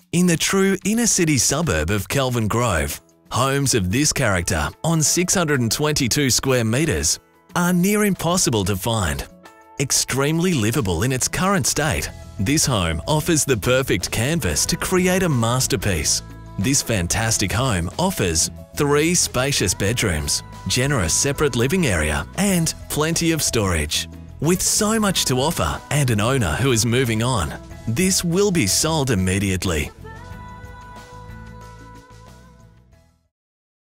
In the true inner-city suburb of Kelvin Grove, homes of this character on 622 square metres are near impossible to find. Extremely livable in its current state, this home offers the perfect canvas to create a masterpiece. This fantastic home offers 3 spacious bedrooms, generous separate living area, and plenty of storage. With so much to offer and an owner who is moving on, this will be sold immediately.